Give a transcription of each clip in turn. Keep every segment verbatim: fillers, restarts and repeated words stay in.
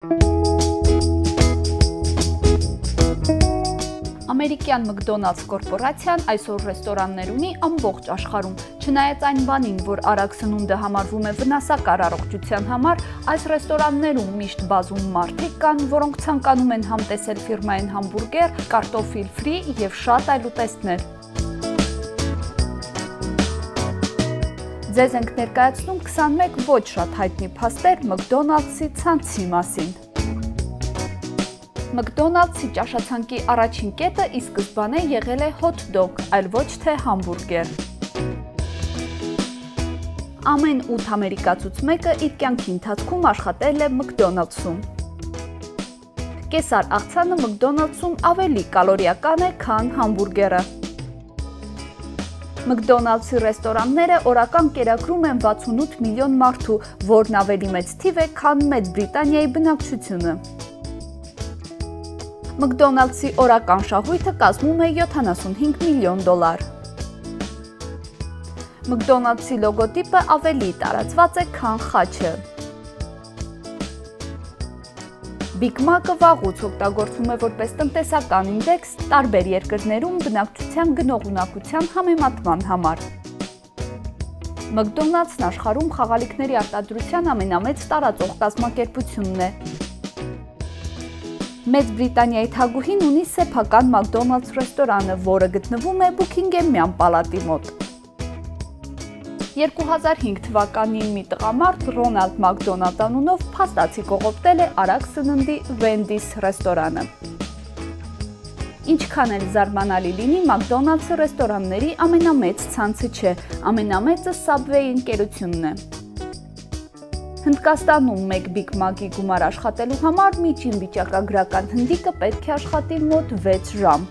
Ամերիկյան McDonald's կորպորացիան այսօր ռեստորաններ ունի ամբողջ աշխարհում, չնայած այն բանին, որ արագ սնունդը համարվում է վնասակար առողջության համար, այս ռեստորաններում միշտ բազում մարդիկ կան, որոնք ցանկանում են համտեսել ֆիրմային համբուրգեր, կարտոֆիլ ֆրի եւ շատ այլ ուտեստներ։ Ձեզ ենք ներկայացնում քսանմեկ ոչ շատ հայտնի փաստեր McDonald's-ի ցանցի մասին։ McDonald's-ի ճաշացանկի առաջին կետը ի սկզբանե եղել է հոթ դոգ, այլ ոչ թե համբուրգեր։ Ամեն ութ ամերիկացուց մեկը իր կյանքի ընթացքում աշխատել է McDonald's-ում։ Կեսար աղցանը McDonald's-ում ավելի կալորիական է, քան համբուրգերը։ McDonald's-ի ռեստորանները օրական կերակրում են վաթսունութ միլիոն մարդու, որն ավելի մեծ թիվ է, քան Մեծ Բրիտանիայի բնակչությունը։ McDonald's-ի օրական շահույթը կազմում է յոթանասունհինգ միլիոն դոլար։ McDonald's-ի լոգոտիպը ավելի տարածված է, քան խաչը։ Big Mac-ը վաղուց օգտագործվում է որպես տնտեսական ինդեքս տարբեր երկրներում բնակչության գնողունակության համեմատման համար։ McDonald's-ն աշխարհում խաղալիքների արտադրության ամենամեծ տարածող կազմակերպությունն է։ Մեծ Բրիտանիայի թագուհին ունի սեփական McDonald's ռեստորանը, որը գտնվում է Բուքինգեմյան պալատի մոտ։ երկու հազար հինգ թվականին մի տղամարդ Ռոնալդ Մակդոնալդ անունով փաստացի կողոպտել է արագ սննդի Wendy's ռեստորանը։ Ինչքան էլ զարմանալի լինի, McDonald's-ը ռեստորանների ամենամեծ ցանցը չէ, ամենամեծը Subway ընկերությունն է։ Հնդկաստանում մեկ Big Mac-ի գումար աշխատելու համար միջին վիճակագրական հնդիկը պետք է աշխատի մոտ վեց ժամ։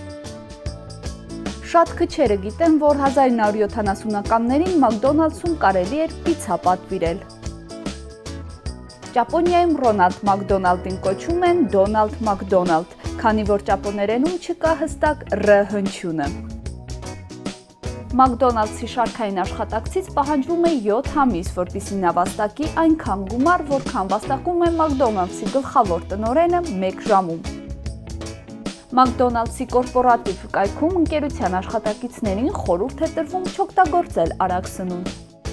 Շատ քչերը գիտեն, որ հազար ինը հարյուր յոթանասունականներին McDonald's-ում կարելի էր պիցցա պատվիրել։ Ճապոնիայում Ռոնալդ Մակդոնալդին կոչում են Դոնալդ Մակդոնալդ, քանի որ ճապոներենում չկա հստակ ռ հնչյունը։ McDonald's-ի շարքային աշխատակցից պահանջվում է յոթ ամիս, որպեսզի նա վաստակի այնքան գումար, որքան վաստակում է McDonald's-ի գլխավոր տնօրենը մեկ ժամում։ McDonald's-ի կորպորատիվ կայքում ընկերության աշխատակիցներին խորհուրդ է տրվում չօգտագործել արագ սնունդ։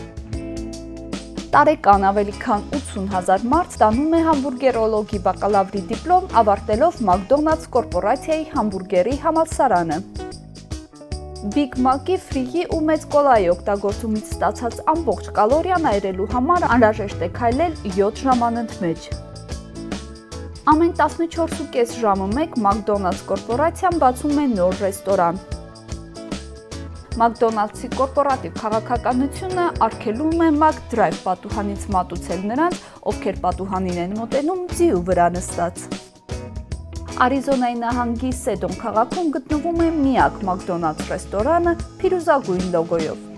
Տարեկան ավելի քան ութսուն հազար մարդ ստանում է համբուրգերոլոգի բակալավրի դիպլոմ, ավարտելով McDonald's կորպորացիայի համբուրգերի համալսարանը։ Big Mac-ի ֆրիի ու մեծ կոլայի օգտագործումից ստացած ամբողջ կալորիան այրելու համար անհրաժեշտ է քայլել յոթ ժամ անընդմեջ։ Ամեն տասնչորս ու կես ժամը մեկ McDonald's կորպորացիան բացում է նոր ռեստորան։ McDonald's-ի կորպորատիվ քաղաքականությունը արգելում է McDrive պատուհանից մատուցել նրանց, ովքեր պատուհանին են մոտենում ձիու վրա նստած։ Արիզոնայի նահանգի Սեդոն քաղաքում գտնվում է միակ McDonald's ռեստորանը փիրուզագույն լոգոյով։